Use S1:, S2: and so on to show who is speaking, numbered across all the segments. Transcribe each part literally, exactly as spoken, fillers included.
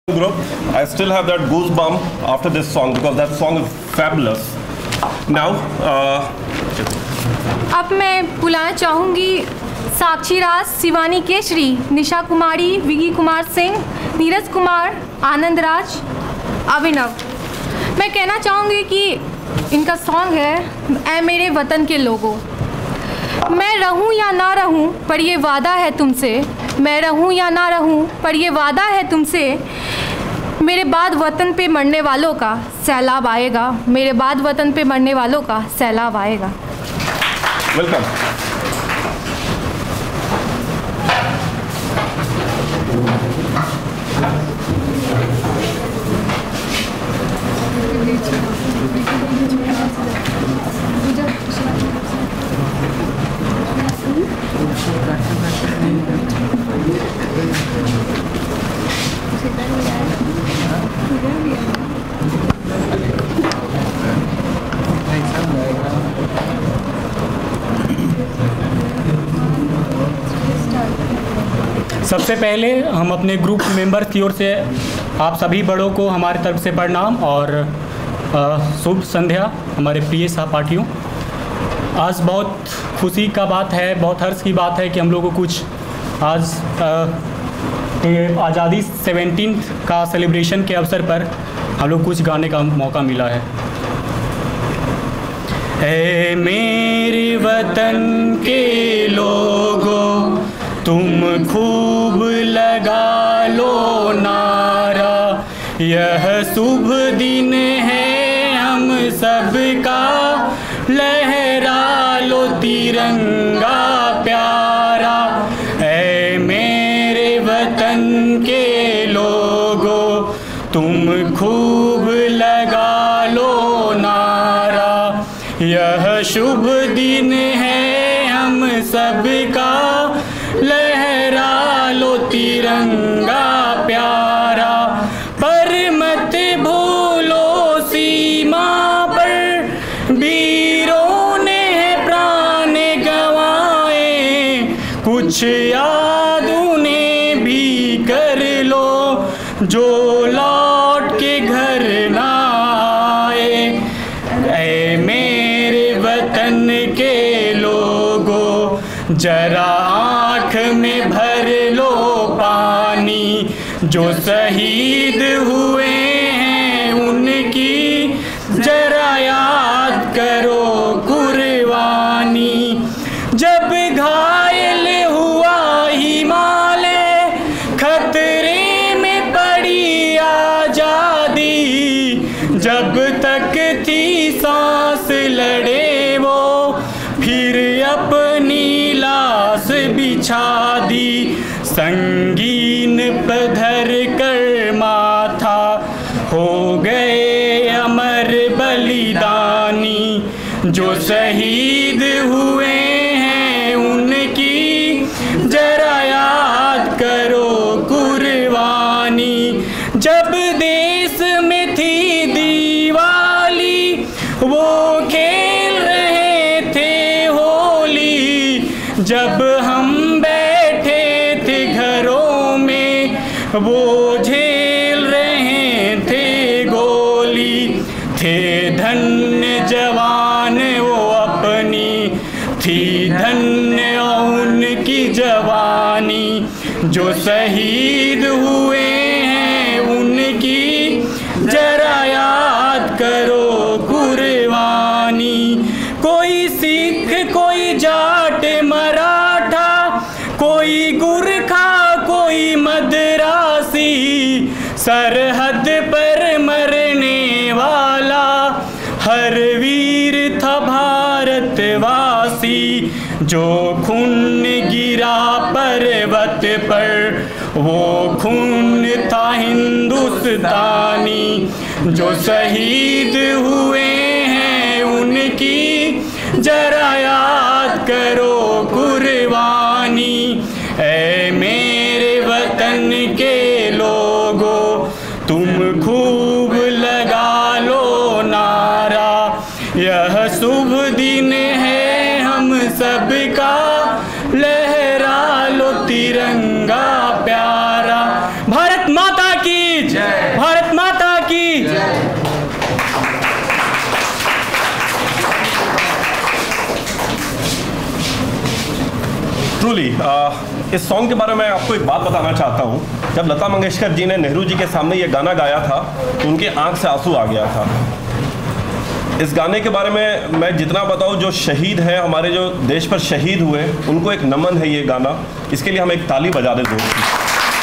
S1: Group, I still have that goosebump after this song because that song is fabulous. Now, uh,
S2: अब मैं बुलाना चाहूँगी साक्षी राज, शिवानी केशरी, निशा कुमारी, विगी कुमार सिंह, नीरज कुमार, आनंद राज, अभिनव। मैं कहना चाहूँगी कि इनका सॉन्ग है ऐ मेरे वतन के लोगों। मैं रहूं या ना रहूं पर ये वादा है तुमसे, मैं रहूं या ना रहूं पर ये वादा है तुमसे, मेरे बाद वतन पे मरने वालों का सैलाब आएगा, मेरे बाद वतन पे मरने वालों का सैलाब आएगा।
S1: वेलकम।
S3: सबसे पहले हम अपने ग्रुप मेंबर्स की ओर से आप सभी बड़ों को हमारी तरफ से प्रणाम और शुभ संध्या हमारे प्रिय सहपाठियों। आज बहुत खुशी का बात है, बहुत हर्ष की बात है कि हम लोग को कुछ आज आज़ादी सेवेंटीन का सेलिब्रेशन के अवसर पर हम लोग कुछ गाने का मौका मिला है। ऐ मेरे वतन के लोगों तुम खूब लगा लो नारा, यह शुभ दिन है हम सबका, लहरा लो तिरंगा प्यारा। ऐ मेरे वतन के लोगों तुम खूब लगा लो नारा, यह शुभ दिन है हम सबका, लहरा लो तिरंगा प्यारा। पर मत भूलो सीमा पर वीरों ने प्राण गंवाए, कुछ याद उन्हें भी कर लो जो लौट के घर ना आए। ऐ मेरे वतन के लोगों जरा आँख में भर लो पानी, जो शहीद हुए हैं उनकी जरा याद करो कुर्बानी। जब घायल हुआ हिमालय, खतरे में पड़ी आज़ादी, जब तक थी सांस लड़े वो फिर अपनी लाश बिछा दी। संगीन पर धर कर माथा हो गए अमर बलिदानी, जो शहीद हुए हैं उनकी जरा याद करो कुर्बानी। जब देश में थी दिवाली वो खेल रहे थे होली, जब हम बैठे थे घरों में वो झेल रहे थे गोली। थे धन्य जवान वो अपनी, थी धन्य उनकी जवानी, जो शहीद हुए हैं उनकी जरा याद करो कुर्बानी। कोई सिख कोई जाट मराठा, कोई गुरखा कोई मद्रासी, सरहद पर मरने वाला हर वीर था भारतवासी। जो खून गिरा पर्वत पर वो खून था हिंदुस्तानी, जो शहीद हुए हैं उनकी जरा याद करो कुर्बानी। ऐ मेरे वतन के लोगों तुम खूब लगा लो नारा, यह शुभ दिन है हम सबका, लहरा लो तिरंगा प्यारा। भारत माता की जय।
S1: एक्चुअली इस सॉन्ग के बारे में आपको एक बात बताना चाहता हूँ। जब लता मंगेशकर जी ने नेहरू जी के सामने ये गाना गाया था तो उनके आंख से आंसू आ गया था। इस गाने के बारे में मैं जितना बताऊँ, जो शहीद हैं हमारे, जो देश पर शहीद हुए, उनको एक नमन है ये गाना। इसके लिए हम एक ताली बजा दें जोर से।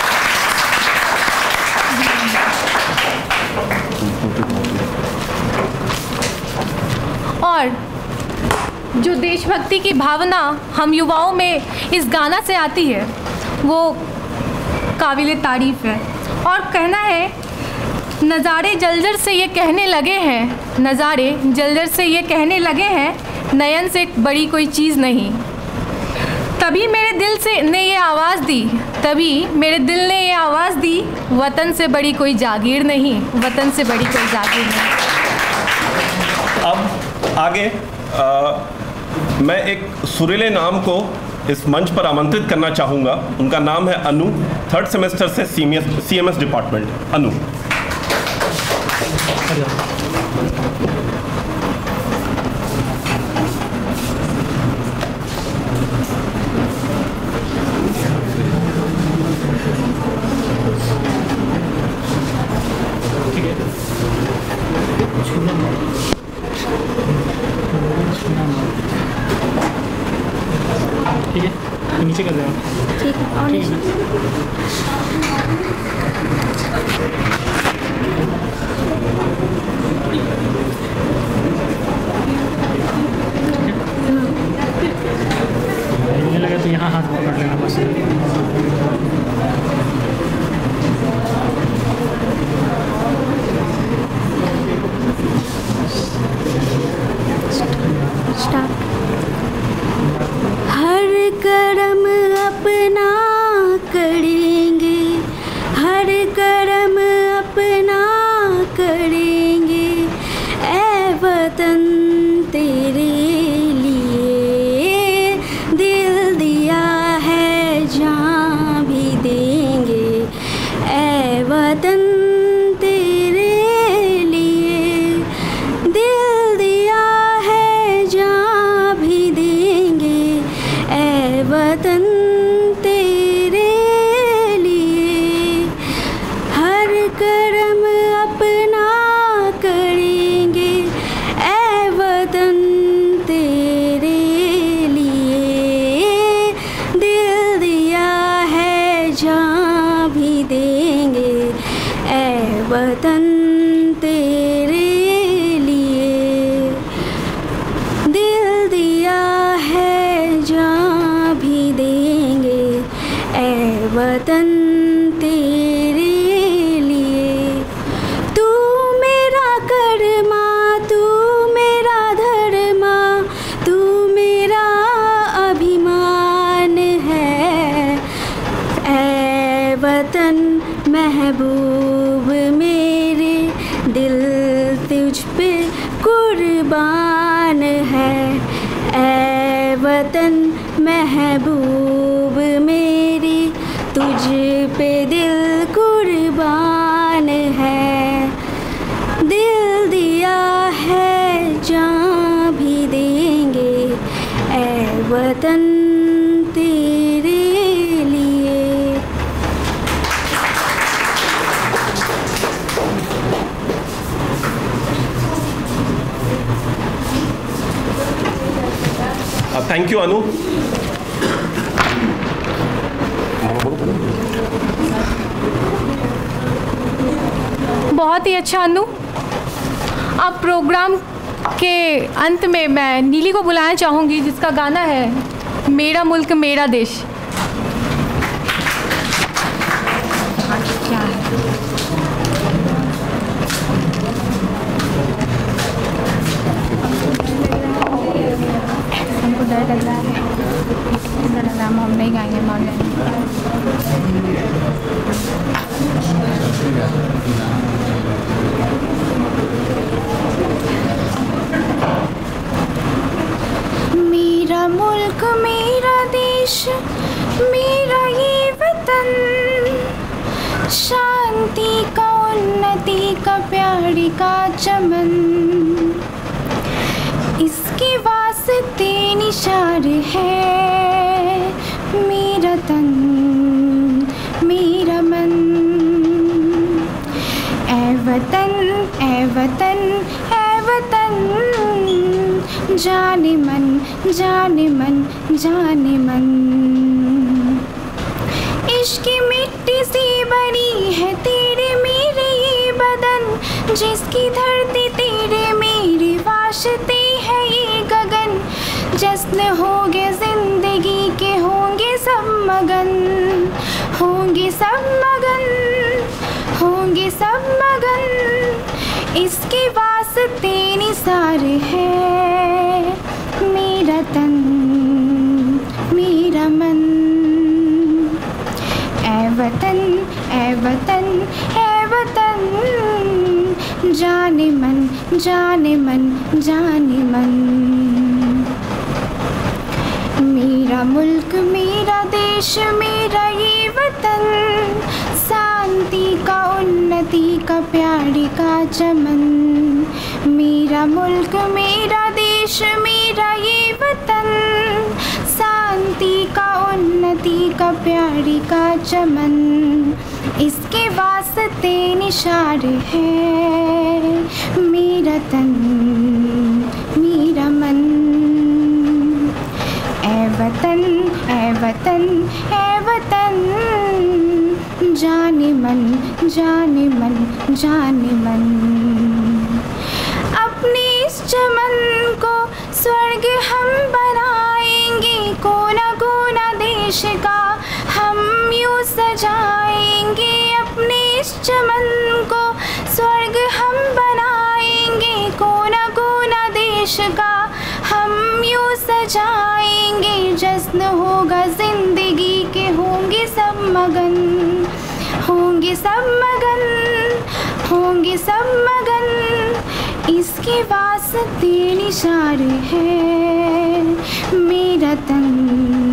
S2: और जो देशभक्ति की भावना हम युवाओं में इस गाना से आती है वो काबिल तारीफ़ है। और कहना है, नज़ारे जलजर से ये कहने लगे हैं, नज़ारे जलजर से ये कहने लगे हैं, नयन से बड़ी कोई चीज़ नहीं। तभी मेरे दिल से ने ये आवाज़ दी, तभी मेरे दिल ने ये आवाज़ दी, वतन से बड़ी कोई जागीर नहीं, वतन से बड़ी कोई जागीर नहीं।
S1: अब आगे आ, मैं एक सुरीले नाम को इस मंच पर आमंत्रित करना चाहूँगा। उनका नाम है अनु, थर्ड सेमेस्टर से C M S department. Anu.
S3: ठीक है, नीचे कर रहे हैं।
S2: ठीक है, और
S3: मुझे लगा तो यहाँ हाथ पकड़ लेना बस।
S4: हर कर्म अपना करेंगे, हर कर्म अपना करेंगे, ऐ वतन तेरे लिए दिल दिया है, जान भी देंगे, ऐ वतन तेरे लिए दिल दिया है, जान भी देंगे, ऐ वतन तेरे लिए। हर कर्म अपना करेंगे, ऐ वतन तेरे लिए दिल दिया है, जान भी देंगे, ऐ वतन तेरे लिए दिल दिया है, जान भी देंगे, ऐ वतन तेरे लिए। तू मेरा कर्मा, तू मेरा धर्मा, तू मेरा अभिमान है, ऐ वतन महबूब मेरे, दिल तुझ पे कुर्बान है, ऐ वतन महबूब मेरी, तुझ पे दिल कुर्बान है, दिल दिया है, जान भी देंगे, ऐ वतन तेरे लिए।
S1: Thank you Anu.
S2: बहुत ही अच्छा अनु। अब प्रोग्राम के अंत में मैं नीली को बुलाना चाहूँगी, जिसका गाना है मेरा मुल्क मेरा देश। क्या है? हमको डर लग रहा है, डर लग रहा है, हम नहीं गाएंगे, मान लेंगे।
S4: मेरा मुल्क मेरा देश, मेरा ये वतन, शांति का उन्नति का प्यारी का चमन, इसके वास्ते निशार है तन मेरा मन। ऐ वतन ऐ वतन ऐ वतन, जाने मन जाने मन जाने मन। इश्क की मिट्टी सी बनी है तेरे मेरे ये बदन, जिसकी धरती तेरे मेरे वास्ते है ये गगन। जश्न होंगे जिंदगी के होंगे सब मगन, होंगे सब मगन होंगे सब मगन। इसके वास्ते निसार है मेरा तन मेरा मन। ऐ वतन ऐ वतन ऐ वतन, जाने मन जाने मन जाने मन। मेरा मुल्क मेरा देश मेरा ये वतन, शांति का उन्नति का प्यारी का चमन। मेरा मुल्क मेरा देश मेरा ये वतन, शांति का उन्नति का प्यारी का चमन। इसके वास्ते निशार है मेरा तन मेरा मन। ऐ वतन ऐ वतन ऐ वतन, जाने मन जाने मन जाने मन। अपने इस चमन को स्वर्ग हम बनाएंगे, कोना कोना देश का हम यूँ सजाएंगे। अपने इस चमन को स्वर्ग हम बनाएंगे, कोना कोना देश का हम यूँ सजाएंगे। जश्न होगा जिंदगी के होंगे सब मगन, होंगे सब मगन होंगे सब मगन। इसके वास्ते निशार है मेरा तन